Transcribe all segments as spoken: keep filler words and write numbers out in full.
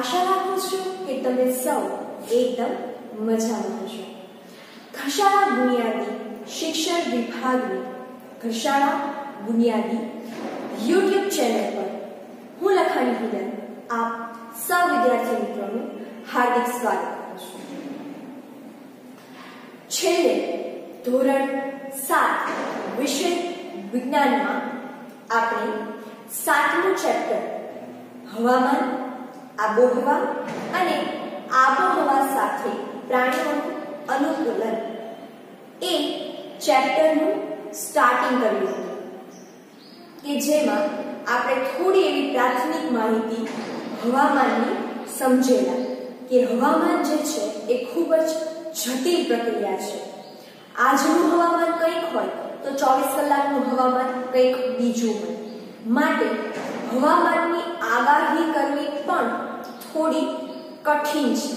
આશા રાખું છું કે તમે સૌ એકદમ મજામાં હશો। ઘરશાળા બુનિયાદી શિક્ષણ વિભાગની ઘરશાળા બુનિયાદી યુટ્યુબ ચેનલ પર હું લખાણી હિરલ આપ સૌ વિદ્યાર્થી મિત્રોનું હાર્દિક સ્વાગત કરું છું। છેલ્લે ધોરણ સાત વિષય વિજ્ઞાનમાં આપણે સાતમું ચેપ્ટર હવામાન, આબોહવા અને આબોહવા સાથે પ્રાણીઓનું અનુકૂલન એ ચેપ્ટરનું સ્ટાર્ટિંગ કર્યું હતું કે જેમાં આપણે થોડી એવી પ્રાથમિક માહિતી હવામાનની સમજેલા કે હવામાન જે છે એ ખૂબ જ જટિલ પ્રક્રિયા છે। આજનું હવામાન કંઈક હોય તો ચોવીસ કલાકનું હવામાન કંઈક બીજું હોય, માટે હવામાનની આગાહી કરવી પણ થોડી કઠિન છે।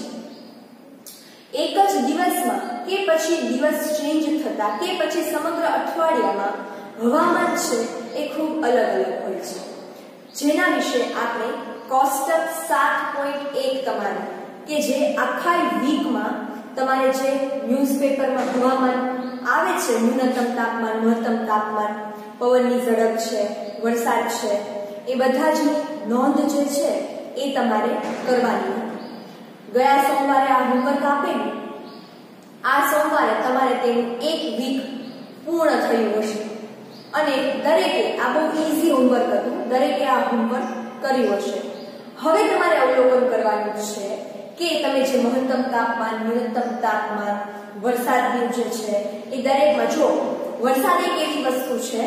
એક જ દિવસમાં કે પછી દિવસ ચેન્જ થતા કે પછી સમગ્ર અઠવાડિયામાં હવામાન છે એ ખૂબ અલગ અલગ હોય છે, જેના વિશે આપણે કોષ્ટક સાત પોઈન્ટ એક તમારે કે જે આખા વીકમાં તમારે જે ન્યૂઝપેપરમાં હવામાન આવે છે, ન્યૂનતમ તાપમાન, મહત્તમ તાપમાન, પવનની ઝડપ છે, વરસાદ છે, એ બધા જ નોંધ જે છે એ તમારે કરવાની હતી। ગયા સોમવારે આ હોમવર્ક આપેલું, આ સોમવારે તમારે તેનું એક વીક પૂર્ણ થયું હશે અને દરેકે આ બહુ ઈઝી હોમવર્ક હતું, દરેકે આ હોમવર્ક કર્યું હશે। હવે તમારે અવલોકન કરવાનું છે કે તમે જે મહત્તમ તાપમાન, ન્યૂનતમ તાપમાન, વરસાદનું જે છે એ દરેકમાં જો વરસાદ એક એવી વસ્તુ છે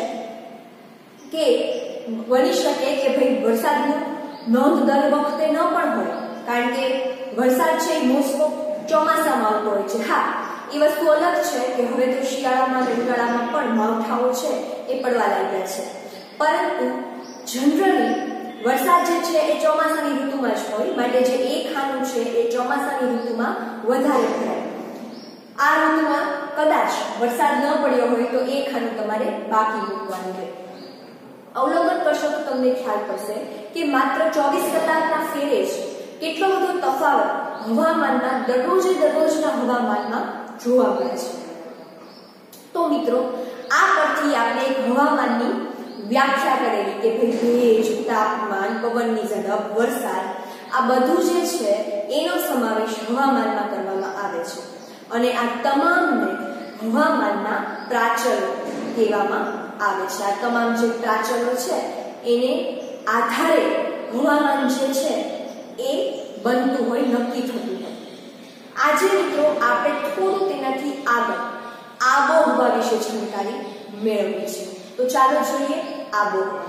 કે બની શકે કે ભાઈ વરસાદનું નોંધ દર વખતે ન પણ હોય, કારણ કે વરસાદ છે એ મોસ્ટ ઓફ ચોમાસામાં આવતો હોય છે। હા, એ વસ્તુ અલગ છે કે હવે તો શિયાળામાં અને ઉનાળામાં પણ માવઠાઓ છે એ પડવા લાગ્યા છે, પરંતુ જનરલી વરસાદ જે છે એ ચોમાસાની ઋતુમાં જ હોય, માટે જે એક ખાનું છે એ ચોમાસાની ઋતુમાં વધારે થાય। આ ઋતુમાં કદાચ વરસાદ ન પડ્યો હોય તો એક ખાનું તમારે બાકી મૂકવાનું હોય। અવલોકન કરશો તો તમને ખ્યાલ પડશે કે માત્ર ચોવીસ કલાકના ફેરે જ કેટલો બધો તફાવત હવામાનના દરરોજે દરરોજના હવામાનમાં જોવા મળે છે। તો મિત્રો, આ પરથી આપણે એક હવામાનની વ્યાખ્યા કરેલી કે ભાઈ ભેજ, તાપમાન, પવનની ઝડપ, વરસાદ, આ બધું જે છે એનો સમાવેશ હવામાનમાં કરવામાં આવે છે અને આ તમામને હવામાનના પ્રાચલો કહેવામાં આવે છે। આ તમામ જે પ્રાચલો છે એને આધારે હવામાન જે છે એ બનતું હોય, નક્કી થતું હોય। આજે મિત્રો આપણે થોડું તેનાથી આગળ આબોહવા વિશે જાણકારી મેળવવી છે, તો ચાલો જોઈએ આબોહવા।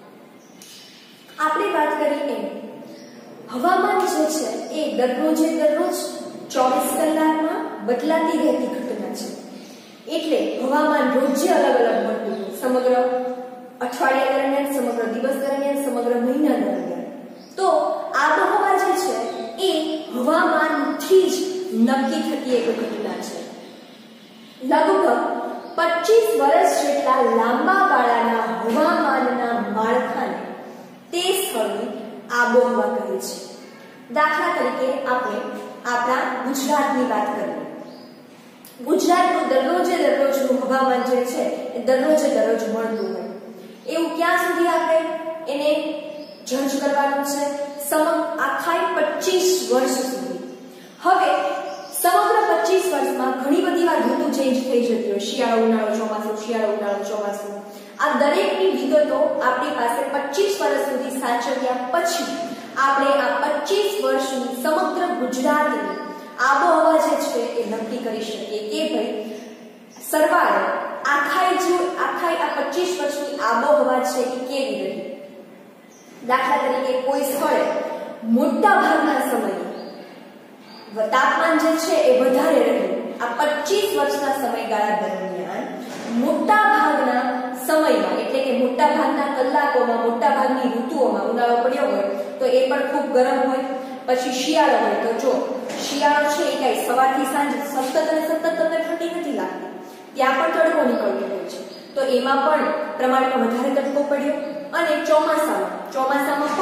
આપણે વાત કરી એમ હવામાન જે છે એ દરરોજે દરરોજ ચોવીસ કલાકમાં બદલાતી રહેતી ઘટના છે, એટલે હવામાન રોજે અલગ અલગ બનતું હોય, સમગ્ર અઠવાડિયા દરમિયાન, સમગ્ર દિવસ દરમિયાન, સમગ્ર મહિના દરમિયાન। તો આબોહવા જે છે એ હવામાનથી જ નક્કી થતી એક ઘટના છે। લગભગ પચીસ વર્ષ જેટલા લાંબા ગાળાના હવામાનના માળખાને તે સ્થળની આબોહવા કહે છે। દાખલા તરીકે આપણે આપણા ગુજરાતની વાત કરીએ। ગુજરાતનું દરરોજે દરરોજનું હવામાન જે છે એ દરરોજે દરરોજ મળતું હોય, એવું ક્યાં સુધી આપણે એને જજ કરવાનું છે? સમગ્ર આખા પચીસ વર્ષ સુધી। હવે સમગ્ર પચીસ વર્ષમાં ઘણી બધી વાર ઋતુ ચેન્જ થઈ જતી હોય, શિયાળો, ઉનાળો, ચોમાસું, શિયાળો, ઉનાળો, ચોમાસું, આ દરેકની વિગતો આપણી પાસે પચીસ વર્ષ સુધી સાચવ્યા પછી આપણે આ પચીસ વર્ષની સમગ્ર ગુજરાતની આબોહવા જે છે એ નક્કી કરી શકીએ કે ભાઈ સરવાળે આખા જે આખા આ પચીસ વર્ષની આબોહવા છે એ કેવી રહી। દાખલા તરીકે કોઈ સ્થળે મોટા ભાગના સમયે તાપમાન જે છે એ વધારે રહ્યું, આ પચીસ વર્ષના સમયગાળા દરમિયાન મોટા ભાગના સમયમાં એટલે કે મોટા ભાગના કલાકોમાં, મોટા ભાગની ઋતુઓમાં, ઉનાળો પડ્યો હોય તો એ પણ ખૂબ ગરમ હોય, પછી શિયાળો હોય તો જો શિયાળો છે એ કઈ સવારથી સાંજ સતત અને સતત તમને ઠંડી નથી લાગતી, ત્યાં પણ તડકો નીકળતો હોય છે, તો એમાં પણ પ્રમાણમાં વધારે તડકો પડ્યો। અને ચોમાસામાં ચોમાસામાં પણ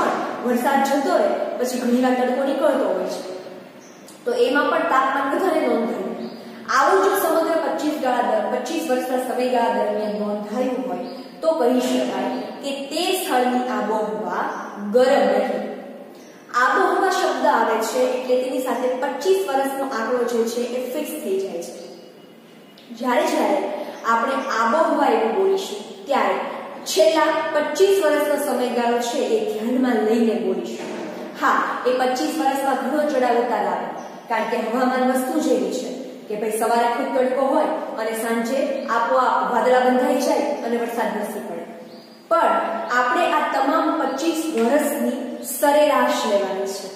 વરસાદ જતો રહે પછી ઘણીવાર તડકો નીકળતો હોય છે, તો એમાં પણ તાપમાન વધારે નોંધાયું. આવું જો સમગ્ર પચીસ ગાળા પચીસ વર્ષના સમયગાળા દરમિયાન નોંધાયું હોય તો કહી શકાય કે તે સ્થળની આબોહવા ગરમ રહી. આબોહવા શબ્દ આવે છે એટલે તેની સાથે પચીસ વર્ષનો આંકડો જે છે એ ફિક્સ થઈ જાય છે. જ્યારે જ્યારે આપણે આબોહવા એવું બોલીશું ત્યારે છેલ્લા પચીસ વર્ષનો સમયગાળો છે એ ધ્યાનમાં લઈને બોલીશું. હા, એ પચીસ વર્ષમાં ઘણો ચડાવ ઉતાર આવે, કારણ કે હવામાન વસ્તુ જેવી છે કે ભાઈ સવારે ખૂબ તડકો હોય અને સાંજે આપોઆપ વાદળા બંધાઈ જાય અને વરસાદ વરસી પડે. પણ આપણે આ તમામ પચીસ વર્ષની સરેરાશ લેવાની છે.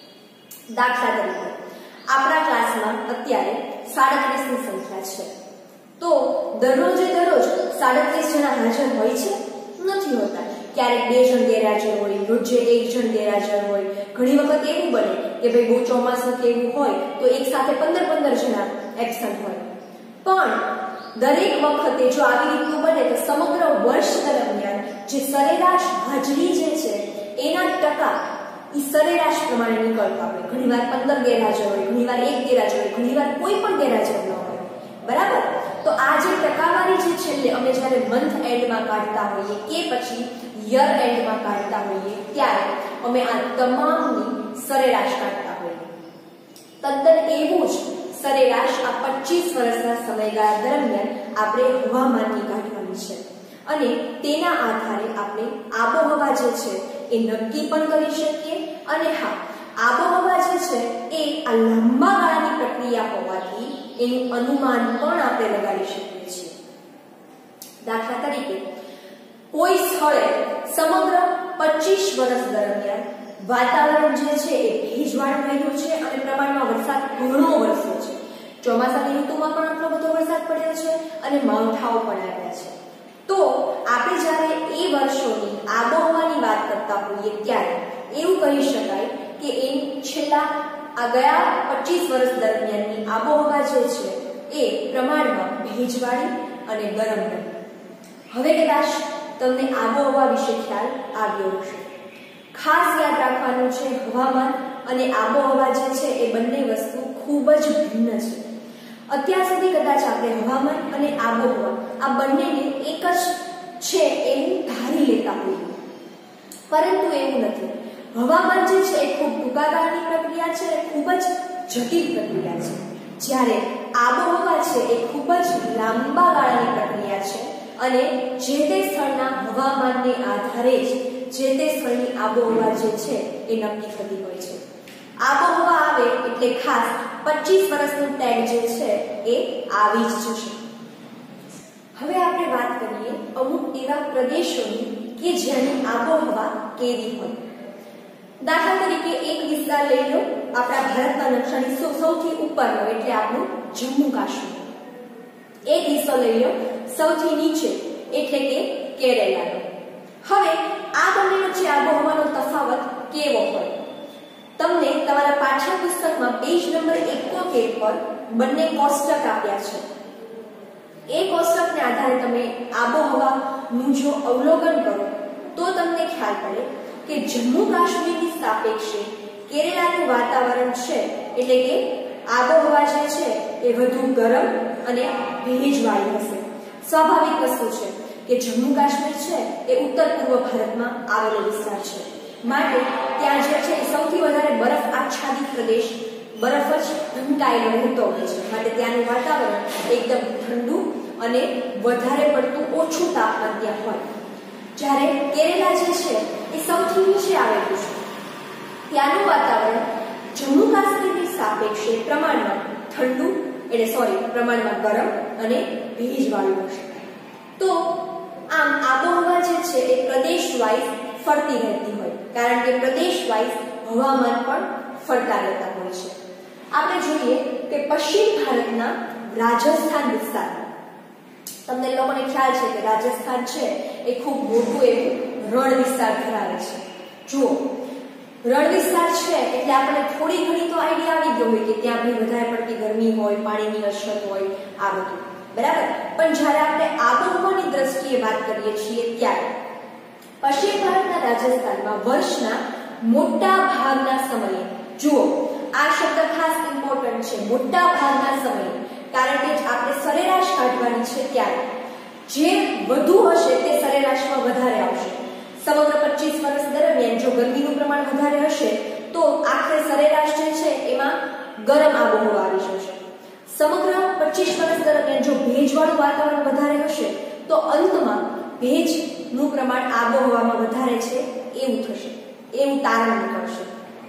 દાખલા તરીકે આપણા ક્લાસમાં અત્યારે સાડત્રીસ ની સંખ્યા છે, તો દરરોજે દરરોજ સાડત્રીસ જણા હાજર હોય છે? નથી હોતા. ક્યારેક બે જણ ગેરહાજર હોય, રોજે એક જણ ગેરહાજર હોય. ઘણી વખત એવું બને કે ભાઈ બહુ ચોમાસું કે એવું હોય તો એક સાથે પંદર પંદર જણા એબસન્ટ હોય. પણ દરેક વખતે જો આવી રીતનું બને તો સમગ્ર વર્ષ દરમિયાન જે સરેરાશ હાજરી જે છે એના ટકા એ સરેરાશ પ્રમાણે નીકળતો આપણે. ઘણીવાર પંદર ગેરહાજર હોય, ઘણીવાર એક ગેરહાજર હોય, ઘણીવાર કોઈ પણ ગેરહાજર ન હોય. બરાબર? તો આ જે ટકાવારી જે છેલ્લે અમે જ્યારે મંથ એન્ડમાં કાઢતા હોઈએ કે પછી યર એન્ડમાં કાઢતા હોઈએ ત્યારે અમે આ તમામની સરેરાશ કાઢતા હોઈએ. તદ્દન એવું જ સરેરાશ આ પચીસ વર્ષના સમયગાળા દરમિયાન આપણે હવામાનની કાઢવાની છે અને તેના આધારે આપણે આબોહવા જે છે એ નક્કી પણ કરી શકીએ. અને હા, આબોહવા જે છે એ આ લાંબા ગાળાની પ્રક્રિયા હોવાથી એનું અનુમાન પણ આપણે લગાડી શકીએ છીએ. દાખલા તરીકે કોઈ સ્થળે સમગ્ર પચીસ વર્ષ દરમિયાન વાતાવરણ જે છે એ ભેજવાળું રહ્યું છે અને પ્રમાણમાં વરસાદ ઘણો વરસ્યો છે. ચોમાસાની ઋતુમાં પણ આટલો બધો વરસાદ પડ્યો છે અને માવઠાઓ પણ આવ્યા છે. તો આપણે જ્યારે એ વર્ષોની આબોહવાની વાત કરતા હોઈએ ત્યારે એવું કહી શકાય કે એ છેલ્લા આ ગયા પચીસ વર્ષ દરમિયાનની આબોહવા જે છે એ પ્રમાણમાં ભેજવાળી અને ગરમ રહી. હવે કદાચ તમને આબોહવા વિશે ખ્યાલ આવ્યો હશે. ખાસ યાદ રાખવાનું છે, હવામાન અને આબોહવા જે છે એ બંને વસ્તુ ખૂબ જ ભિન્ન છે. અત્યાર સુધી કદાચ આપણે હવામાન અને આબોહવા આ બંનેને એક જ છે એવું ધારી લેતા હોઈએ, પરંતુ એવું નથી. હવામાન જે છે એ ખૂબ ટૂંકા ગાળાની પ્રક્રિયા છે, ખૂબ જ જટિલ પ્રક્રિયા છે, જ્યારે આબોહવા છે એ ખૂબ જ લાંબા ગાળાની પ્રક્રિયા છે અને જે તે સ્થળના હવામાનને આધારે જ જે તે સ્થળની આબોહવા જે છે એ નક્કી થતી હોય છે. આબોહવા આવે એટલે ખાસ પચીસ વર્ષનું ટેગ જે છે એ આવી જ જશે. હવે આપણે વાત કરીએ અમુક એવા પ્રદેશોની કે જેની આબોહવા કેવી હોય. દાખલા તરીકે એક વિસ્તાર લઈ લો આપણા ભારતના નકશાની સૌથી ઉપરનો, એટલે આપણું જમ્મુ કાશ્મીર. એક હિસ્સો લઈ લો સૌથી નીચે, એટલે કે કેરેલાનો. હવે આ બંને વચ્ચે આબોહવાનો તફાવત કેવો હોય? તમને તમારા પાઠ્યપુસ્તકમાં પેજ નંબર એકોતેર પર બંને કોષ્ટક આપ્યા છે. એ કોષ્ટકને આધારે તમે આબોહવાનું જો અવલોકન કરો તો તમને ખ્યાલ પડે કે જમ્મુ કાશ્મીરની સાપેક્ષે કેરેલાનું વાતાવરણ છે એટલે કે આબોહવા જે છે એ વધુ ગરમ અને ભેજવાળી હશે. સ્વાભાવિક વસ્તુ છે કે જમ્મુ કાશ્મીર છે એ ઉત્તર પૂર્વ ભારતમાં આવેલો વિસ્તાર છે, માટે ત્યાં જે છે એ સૌથી વધારે બરફ આચ્છાદિત પ્રદેશ, બરફ જ ઢંકાયેલો રહેતો હોય છે, માટે ત્યાંનું વાતાવરણ એકદમ ઠંડુ અને વધારે પડતું ઓછું તાપમાન ત્યાં હોય. જ્યારે કેરેલા જે છે એ સૌથી નીચે આવેલું છે, ત્યાંનું વાતાવરણ જમ્મુ કાશ્મીરની સાપેક્ષે પ્રમાણમાં ઠંડુ એટલે સોરી પ્રમાણમાં ગરમ અને ભેજવાળું હશે. તો આમ આબોહવા જે છે એ પ્રદેશ વાઇઝ ફરતી રહેતી હોય, કારણ કે પ્રદેશ વાઇઝ હવામાન પણ ફરતા રહેતા હોય છે. આપણે જોઈએ કે પશ્ચિમ ભારતના રાજસ્થાન વિસ્તાર, તમને લોકોને ખ્યાલ છે કે રાજસ્થાન છે એ ખૂબ મોટું એવું રણ વિસ્તાર ધરાવે છે. જુઓ, રણ વિસ્તાર છે એટલે આપણને થોડી ઘણી તો આઈડિયા આવી ગયો હોય કે ત્યાં બી વધારે પડતી ગરમી હોય, પાણીની અછત હોય, આ બધું બરાબર. પણ જ્યારે આપણે આબોહવાની દ્રષ્ટિએ વાત કરીએ છીએ ત્યારે પશ્ચિમ ભારતના રાજસ્થાનમાં વર્ષના મોટા ભાગના સમયે, જુઓ આ શબ્દ ખાસ ઇમ્પોર્ટન્ટ છે, મોટા ભાગના સમયે, કારણ કે આપણે સરેરાશ કાઢવાની છે ત્યારે જે વધુ હશે તે સરેરાશમાં વધારે આવશે. સમગ્ર પચીસ વર્ષ દરમિયાન જો ગરમીનું પ્રમાણ વધારે હશે તો આખરે સરેરાશ જે છે એમાં ગરમ આબોહવા આવી જશે. સમગ્ર પચીસ વર્ષ દરમિયાન જો ભેજવાળું વાતાવરણ વધારે હશે તો અંતમાં ભેજનું પ્રમાણ આબોહવામાં વધારે છે એવું થશે, એવું તારણ નીકળશે.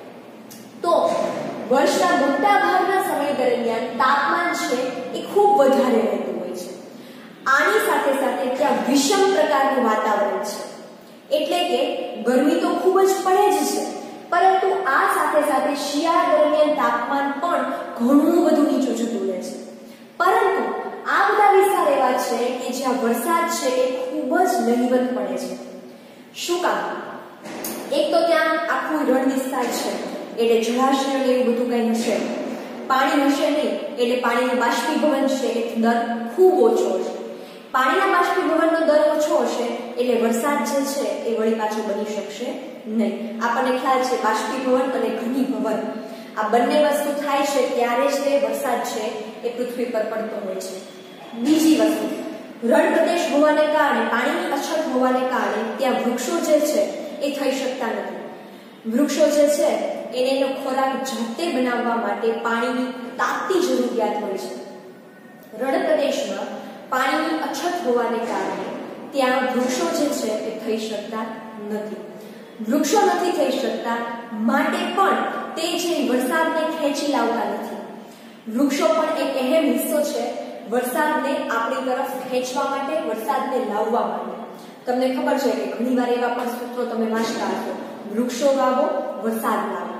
તો વર્ષના મોટા ભાગના સમય દરમિયાન તાપમાન છે એ ખૂબ વધારે રહેતું હોય છે. આની સાથે સાથે ત્યાં વિષમ પ્રકારનું વાતાવરણ છે, એટલે કે ગરમી તો ખૂબ જ પડે જ છે, પરંતુ આ સાથે સાથે શિયાળા દરમિયાન તાપમાન પણ ઘણું બધું નીચું જતું રહે છે. પરંતુ આ બધા વિસ્તાર એવા છે કે જ્યાં વરસાદ છે એ ખૂબ જ નહિવત પડે છે. શું કામ? એક તો ત્યાં આખું રણ વિસ્તાર છે એટલે જળાશય ને એવું બધું કંઈ હશે, પાણી હશે નહીં એટલે પાણીનું બાષ્પીભવન છે એ દર ખૂબ ઓછો હશે. પાણીના બાષ્પીભવનનો દર ઓછો હશે એટલે વરસાદ જે છે એ વળી પાછો બની શકશે નહીં. આપણને ખ્યાલ છે બાષ્પીભવન અને ઘનીભવન આ બંને વસ્તુ થાય છે ત્યારે જ તે વરસાદ છે એ પૃથ્વી પર પડતો હોય છે. બીજી વસ્તુ, રણ પ્રદેશ હોવાને કારણે, પાણીની અછત હોવાને કારણે ત્યાં વૃક્ષો જે છે એ થઈ શકતા નથી. વૃક્ષો જે છે એને એનો ખોરાક જાતે બનાવવા માટે પાણીની તાતી જરૂરિયાત હોય છે. રણ પ્રદેશમાં પાણીની અછત હોવાને કારણે ત્યાં વૃક્ષો જે છે એ થઈ શકતા નથી. વૃક્ષો નથી થઈ શકતા માટે પણ તે જે વરસાદને ખેંચી લાવતા નથી. વૃક્ષો પણ એક અહેમ હિસ્સો છે વરસાદને આપણી તરફ ખેંચવા માટે, વરસાદને લાવવા માટે. તમને ખબર છે કે ઘણીવાર એવા પણ સૂત્રો તમે વાંચતા હશો, વૃક્ષો વાવો વરસાદ લાવો.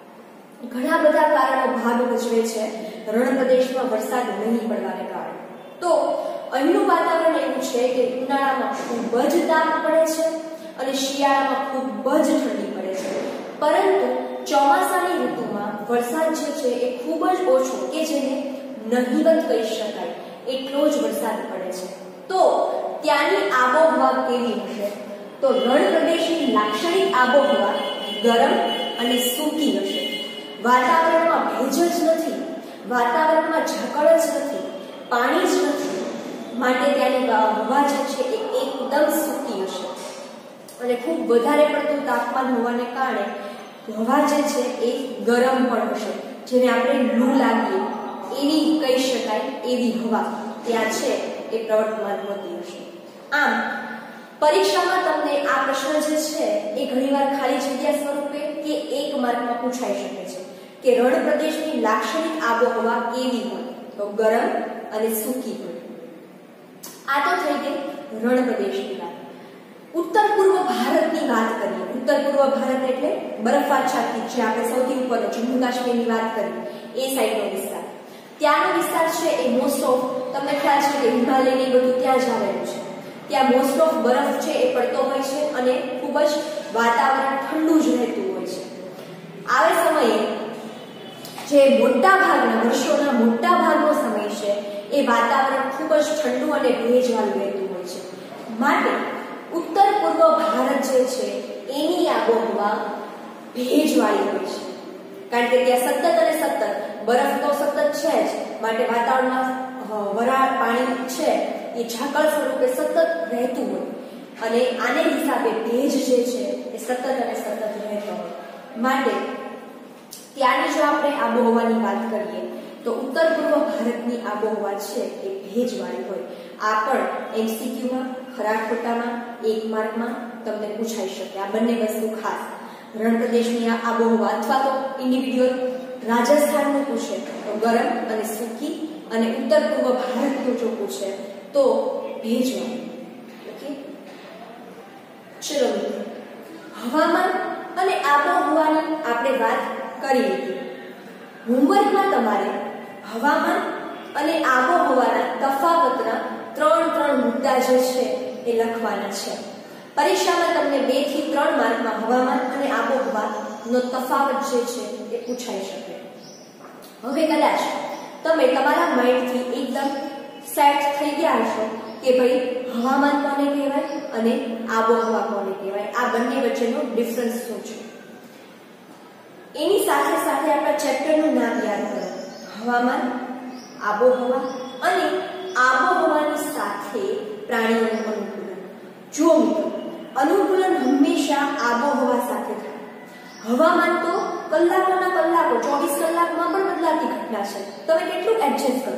ઘણા બધા કારણો ભાગ ભજવે છે રણ પ્રદેશમાં વરસાદ નહીં પડવાને કારણે. તો અહીંનું વાતાવરણ એવું છે કે ઉનાળામાં ખૂબ જ તાપ પડે છે અને શિયાળામાં ખૂબ જ ઠંડી પડે છે. પરંતુ ચોમાસાની ઋતુમાં વરસાદ જે છે એ ખૂબ જ ઓછો, કે જેને નહિવત કહી શકાય એટલો જ વરસાદ પડે છે. તો ત્યાંની આબોહવા કેવી હશે? તો રણ પ્રદેશની લાક્ષણિક આબોહવા ગરમ અને સૂકી હશે. વાતાવરણમાં ભેજ જ નથી, વાતાવરણમાં ઝાકળ જ નથી, પાણી જ નથી, માટે ત્યાંની હવા જે છે એ એકદમ સૂકી હશે. અને ખૂબ વધારે પડતું તાપમાન હોવાને કારણે હવા જે છે એ ગરમ પણ હશે, જેને આપણે લૂ લાગીએ એવી કહી શકાય એવી હવા ત્યાં છે એ પ્રવર્તમાન હોતી હશે. આમ પરીક્ષામાં તમને આ પ્રશ્ન જે છે એ ઘણીવાર ખાલી જગ્યા સ્વરૂપે કે એક માર્કમાં પૂછાઈ શકે છે કે રણ પ્રદેશની લાક્ષણિક આબોહવા કેવી હોય? તો ગરમ અને સૂકી હોય. આ તો થઈ ગઈ રણ પ્રદેશની વાત. ઉત્તર પૂર્વ ભારતની વાત કરીએ. ઉત્તર પૂર્વ ભારત એટલે બરફાચ્છાદિત, જે આપણે સૌથી ઉપરનો જમ્મુ કાશ્મીરની વાત કરીએ એ સાઈડનો વિસ્તાર. ત્યાંનો વિસ્તાર છે એ મોસ્ટ ઓફ, તમને ખ્યાલ છે કે હિમાલયની બધું ત્યાં જ આવેલું છે. ત્યાં મોસ્ટ ઓફ બરફ છે એ પડતો હોય છે અને ખૂબ જ વાતાવરણ ઠંડુ જ રહેતું હોય છે. આ સમયે જે મોટા ભાગના વર્ષોના મોટા ભાગનો સમય છે એ વાતાવરણ ખૂબ જ ઠંડુ અને ભેજવાળું રહેતું હોય છે. માટે ઉત્તર પૂર્વ ભારત જે છે એની આબોહવા ભેજવાળી હોય છે, કારણ કે ત્યાં સતત અને સતત બરફ તો સતત છે જ, માટે વાતાવરણમાં વરાળ પાણી છે એ ઝાકળ સ્વરૂપે સતત રહેતું હોય અને આને હિસાબે ભેજ જે છે એ સતત અને સતત રહેતો હોય. માટે ત્યાંની જો આપણે આબોહવાની વાત કરીએ તો ઉત્તર પૂર્વ ભારતની આબોહવા છે એ ભેજવાળી હોય. આ પણ એમસીક્યુમાં, ખરા ખોટામાં, એક માર્કમાં તમને પૂછાઈ શકે. આ બંને વસ્તુ ખાસ. રણ પ્રદેશની આબોહવા અથવા તો ઇન્ડિવિડ્યુઅલ રાજસ્થાનનું પૂછે તો ગરમ અને સૂકી, અને ઉત્તર પૂર્વ ભારતનું જો પૂછે તો ભેજવાળી. ઓકે, ચલો મિત્રો, હવામાન અને આબોહવાની આપણે વાત કરી લીધી. હોમવર્કમાં તમારે હવામાન અને આબોહવાના તફાવતના ત્રણ ત્રણ મુદ્દા જે છે એ લખવાના છે. પરીક્ષામાં તમને બે થી ત્રણ માર્કમાં હવામાન અને આબોહવાનો તફાવત જે છે એ પૂછાઈ શકે. હવે કદાચ તમે તમારા માઇન્ડથી એકદમ સેટ થઈ ગયા હશો કે ભાઈ હવામાન કોને કહેવાય અને આબોહવા કોને કહેવાય, આ બંને વચ્ચેનો ડિફરન્સ શું છે. એની સાથે સાથે આપણા ચેપ્ટરનું નામ યાદ કરો, હવામાન, આબોહવા અને આબોહવાની સાથે પ્રાણીઓનું અનુકૂલન. જો મિત્રો, અનુકૂલન હંમેશા આબોહવા સાથે થાય. હવામાન તો કલાકોના કલાકો ચોવીસ કલાકમાં પણ બદલાતી ઘટના છે. તમે કેટલું એડજસ્ટ કરો.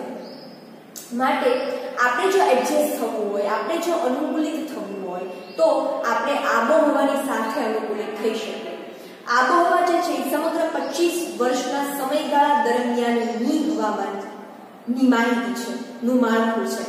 માટે આપણે જો એડજસ્ટ થવું હોય, આપણે જો અનુકૂલિત થવું હોય તો આપણે આબોહવાની સાથે અનુકૂલિત થઈ શકીએ. આબોહવા જે છે સમગ્ર પચીસ વર્ષના સમયગાળા દરમિયાનની હવામાનની માહિતી છે, નું માળખું છે.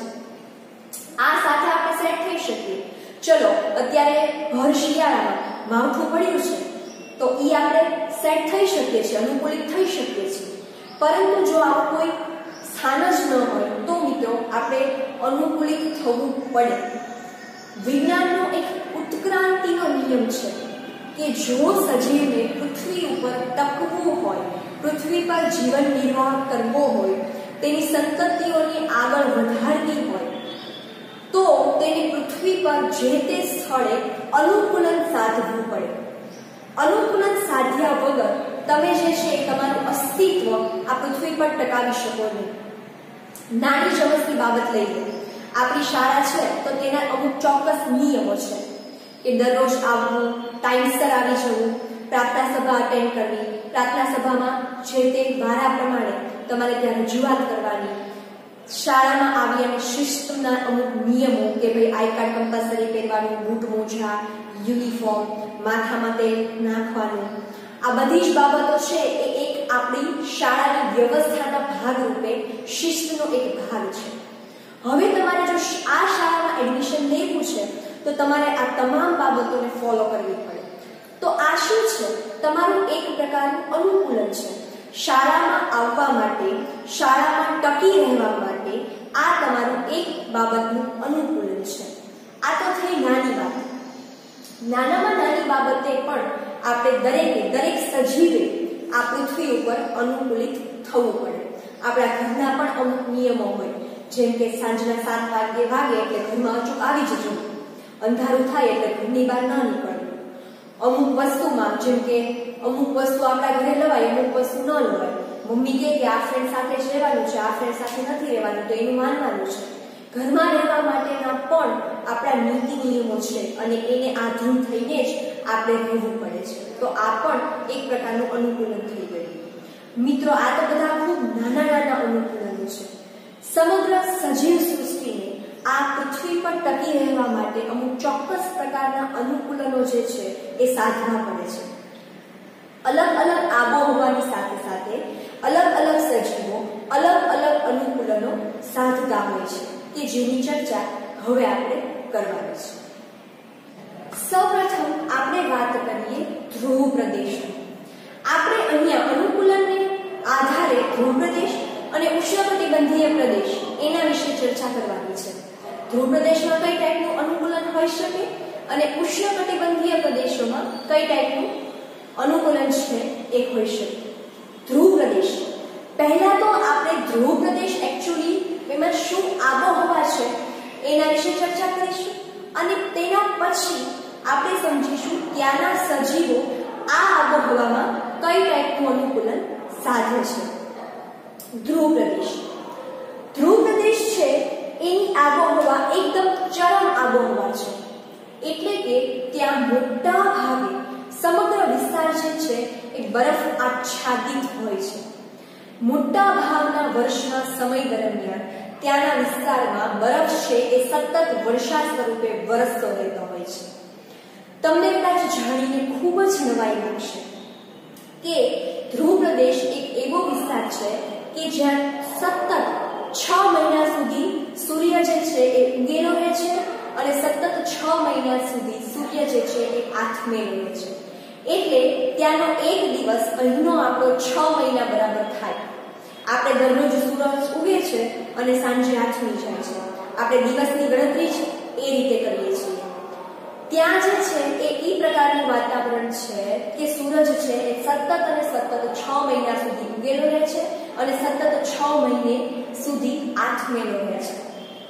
આ સાથે આપણે સેટ થઈ શકીએ. ચલો અત્યારે ભર શિયાળામાં માવઠું પડ્યું છે તો ઈ આપણે સેટ થઈ શકીએ છીએ, અનુકૂલિત થઈ શકીએ છીએ. પરંતુ જો આવું કોઈ સ્થાન જ ન હોય તો મિત્રો આપણે અનુકૂલિત થવું પડે. વિજ્ઞાનનો એક ઉત્ક્રાંતિનો નિયમ છે કે જો સજીવને પૃથ્વી ઉપર ટકવું હોય, પૃથ્વી પર જીવન નિર્વાહ કરવો હોય, તેની સંતતિઓને આગળ વધારવી હોય તો તેને પૃથ્વી પર જે તે સ્થળે અનુકૂલન સાધવું પડે. અનુકૂલન સાધ્યા વગર તમે જે છે તમારું અસ્તિત્વ આ પૃથ્વી પર ટકાવી શકો નહીં. નાની જ અવસ્થી બાબત લઈ લો. આપણી શાળા છે તો તેના અમુક ચોક્કસ નિયમો છે કે દરરોજ આવવું, ટાઈમસર આવી જવું, પ્રાર્થના સભા અટેન્ડ કરવી, પ્રાર્થના સભામાં જે તે વારા પ્રમાણે તમારે ત્યાં રજૂઆત કરવાની, શાળામાં આવી અને શિસ્તના અમુક નિયમો કે ભાઈ આઈ કાર્ડ કમ્પલસરી પહેરવાનું, બૂટ મોજા, યુનિફોર્મ, માથામાં તેલ નાખવાનું, આ બધી જ બાબતો છે એ એક આપણી શાળાની વ્યવસ્થાના ભાગરૂપે શિસ્તનો એક ભાગ છે. હવે તમારે જો આ શાળામાં એડમિશન લેવું છે તો તમારે આ તમામ બાબતોને ફોલો કરવી પડે. તો આ શું છે? તમારું એક પ્રકારનું અનુકૂલન છે. શાળામાં આવવા માટે, શાળામાં ટકી રહેવા માટે આ તમારું એક બાબતનું અનુકૂલન છે. આ તો થઈ નાની વાત. નાનામાં નાની બાબતે પણ આપણે દરેકે દરેક સજીવે આ પૃથ્વી ઉપર અનુકૂલિત થવું પડે. આપણા ઘરના પણ અમુક નિયમો હોય, જેમ કે સાંજના સાત વાગે વાગે એટલે ઘરમાં અચૂક આવી જજો, અંધારું થાય એટલે ઘરની બહાર ન નીકળવું. અમુક વસ્તુમાં જેમ કે અમુક વસ્તુ આપણા ઘરે લવાય, અમુક વસ્તુ ન લવાય. મમ્મી કહે કે આ ફ્રેન્ડ સાથે જ રહેવાનું છે, આ ફ્રેન્ડ સાથે નથી રહેવાનું, તો એનું માનવાનું છે. ઘરમાં રહેવા માટેના પણ આપણા નીતિ નિયમો છે અને એને આધીન થઈને જ આપણે રહેવું પડે છે. તો આ પણ એક પ્રકારનું અનુકૂલન થઈ ગયું. મિત્રો, આ તો બધા ખૂબ નાના નાના અનુકૂલનો છે. સમગ્ર સજીવ સૃષ્ટિને આ પૃથ્વી પર ટકી રહેવા માટે અમુક ચોક્કસ પ્રકારના અનુકૂલનો જે છે એ સાધવા પડે છે. અલગ અલગ આબોહવાની સાથે સાથે અલગ અલગ સજીવો અલગ અલગ અનુકૂલનો સાધતા હોય છે કે જેની ચર્ચા હવે આપણે કરવાની છે. સૌપ્રથમ આપણે વાત કરીએ ધ્રુવ પ્રદેશની. આપણે અહીંયા અનુકૂલનને આધારે ધ્રુવ પ્રદેશ અને ઉષ્ણકટિબંધીય પ્રદેશ એના વિશે ચર્ચા કરવાની છે. ધ્રુવ પ્રદેશમાં કઈ ટાઈપનું અનુકૂલન હોઈ શકે અને ઉષ્ણકટિબંધીય પ્રદેશોમાં કઈ ટાઈપનું અનુકૂલન છે એ હોઈ શકે. ધ્રુવ પ્રદેશ, પહેલા તો આપણે ધ્રુવ પ્રદેશ એકચ્યુઅલી એમાં શું આબોહવા છે એના વિશે ચર્ચા કરીશું અને તેના પછી આપણે સમજીશું ત્યાંના સજીવો આ આબોહવામાં કઈ ટાઈપનું અનુકૂલન સાધે છે. ધ્રુવ પ્રદેશ, ધ્રુવ પ્રદેશ છે એની આબોહવા એકદમ ચરમ આબોહવા છે. એટલે કે ત્યાં મોટા ભાગે સમગ્ર વિસ્તાર જે છે એ બરફ આચ્છાદિત હોય છે. મોટા ભાગના વર્ષના સમય દરમિયાન ત્યાંના વિસ્તારમાં બરફ છે એ સતત વર્ષા સ્વરૂપે વરસતો રહેતો હોય છે. તમને કદાચ જાણીને ખૂબ જ નવાઈ લાગશે કે ધ્રુવ પ્રદેશ એક એવો વિસ્તાર છે કે જ્યાં સતત છ મહિના સુધી સૂર્ય જે છે એ ઉગેલો રહે છે અને સતત છ મહિના સુધી સૂર્ય જે છે એ આથમેલો રહે છે. એટલે ત્યાંનો એક દિવસ અહીંનો આપણો છ મહિના બરાબર થાય. આપણે દરરોજ સૂરજ ઉગે છે અને સાંજે આથમી જાય છે. આપણે દિવસની ગણતરી છે એ રીતે કરીએ છીએ. ત્યાં જે છે એ ઈ પ્રકારનું વાતાવરણ છે કે સૂરજ છે એ સતત અને સતત છ મહિના સુધી ઉગેલો રહે છે અને સતત છ મહિને સુધી આથમેલો રહે છે.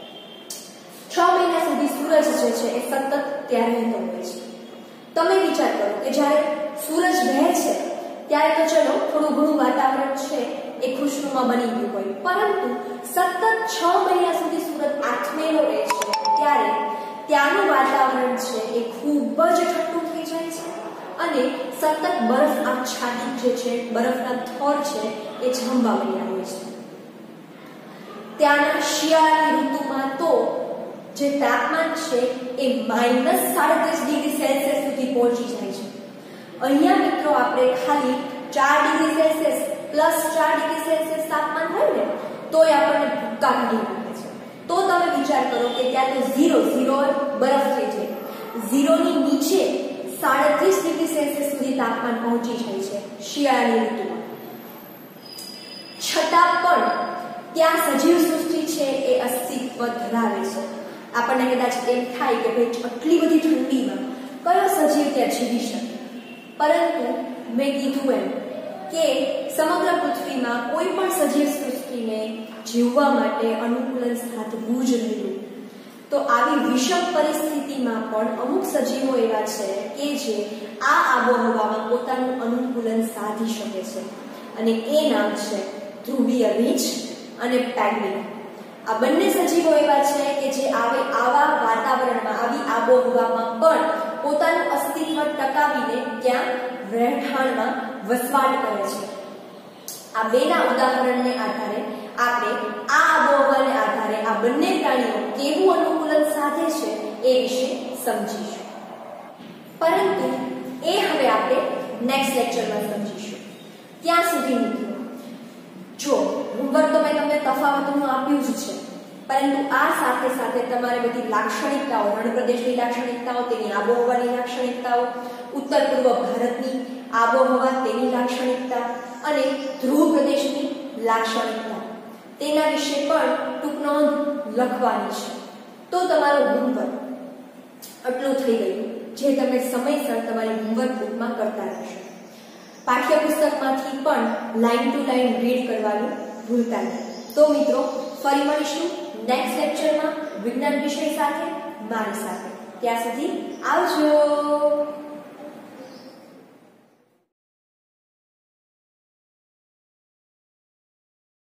છ મહિના સુધી સૂરજ જે છે એ સતત ત્યાં રહેતો હોય છે. તમે વિચાર કરો કે જ્યારે સૂરજ રહે છે ત્યારે તો ચલો થોડું ઘણું વાતાવરણ છે એ ખુશનુમા બની ગયું હોય, પરંતુ સતત છ મહિના સુધી સુરત આથમેલો રહે છે ત્યારે ત્યાંનું વાતાવરણ છે એ ખૂબ જ ઠંડુ થઈ જાય છે અને સતત બરફ આચ્છાદિત જે છે બરફના થર છે એ જામવા મળ્યા હોય છે. ત્યાંના શિયાળાની ઋતુમાં તો જે તાપમાન છે એ માઇનસ સાડત્રીસ ડિગ્રી સેલ્સિયસ સુધી પહોંચી જાય છે. અહીંયા મિત્રો આપણે ખાલી ચાર ડિગ્રી સેલ્સિયસ પ્લસ ચાર ડિગ્રી સેલ્સિયસ તાપમાન હોય ને તોય આપણને ભૂક્કા કાઢી નાખે છે. તો તમે વિચાર કરો કે ત્યાં તો ઝીરો ઝીરો બરફ થઈ જાય, ઝીરોની નીચે સાડત્રીસ ડિગ્રી સેલ્સિયસ સુધી તાપમાન પહોંચી જાય છે શિયાળાની ઋતુમાં. છતાં પણ ત્યાં સજીવ સૃષ્ટિ છે એ અસ્તિત્વ ધરાવે છે. આપણને કદાચ એમ થાય કે ભાઈ આટલી બધી ઠંડીમાં કયો સજીવ ત્યાં જીવી શકે, પરંતુ મેં કીધું એમ કે સમગ્ર પૃથ્વીમાં કોઈ પણ સજીવ સૃષ્ટિને જીવવા માટે અનુકૂલન સાધવું જ રહ્યું. તો આવી વિષમ પરિસ્થિતિમાં પણ અમુક સજીવો એવા છે કે જે આ આબોહવામાં પોતાનું અનુકૂલન સાધી શકે છે અને એ નામ છે ધ્રુવીય રીંછ અને પેંગ્વિન. આ બંને સજીવો એવા છે કે જે આવે આવા વાતાવરણમાં આવી આબોહવામાં પણ પોતાનું અસ્તિત્વ ટકાવીને ત્યાં રહેઠાણમાં વસવાટ કરે છે. આ બેના ઉદાહરણને આધારે આપણે આ આબોહવાને આધારે આ બંને પ્રાણીઓ કેવું અનુકૂલન સાધે છે એ વિશે સમજીશું, પરંતુ એ હવે આપણે નેક્સ્ટ લેક્ચરમાં સમજીશું. ત્યાં સુધી મિત્રો જો હોમવર્ક તો મેં તમને તફાવતોનું આપ્યું જ છે, પરંતુ આ સાથે સાથે તમારે બધી લાક્ષણિકતાઓ, રણ પ્રદેશની લાક્ષણિકતાઓ, તેની આબોહવાની લાક્ષણિકતાઓ, ઉત્તર પૂર્વ ભારતની આબોહવા તેની લાક્ષણિકતા અને ધ્રુવ પ્રદેશની લાક્ષણિકતા તેના વિશે પણ ટૂંક નોંધ લખવાની છે. તો તમારું હોમવર્ક આટલું થઈ ગયું જે તમે સમયસર તમારી હોમવર્ક બુકમાં કરતા રહેશો. પાઠ્યપુસ્તકમાંથી પણ લાઈન ટુ લાઈન રીડ કરવાનું ભૂલતા નહીં. તો મિત્રો ફરી મળીશું નેક્સ્ટ લેક્ચરમાં વિજ્ઞાન વિષય સાથે મારી સાથે. ત્યાં સુધી આવજો.